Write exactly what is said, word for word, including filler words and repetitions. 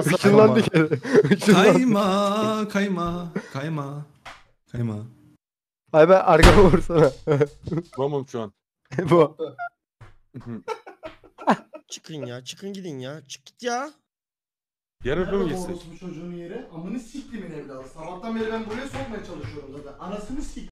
Işınlandı kere. Işınlandı. Kayma, kayma, kayma, kayma. Ay ben arkama vursana. Tamam şu an. Bu. Çıkın ya, çıkın gidin ya. Çık git ya. Yarın Nerede mı bu gitsek? orospu çocuğun yeri? Amını siktimin evladı. Sabahtan beri ben buraya sokmaya çalışıyorum zaten. Anasını sik.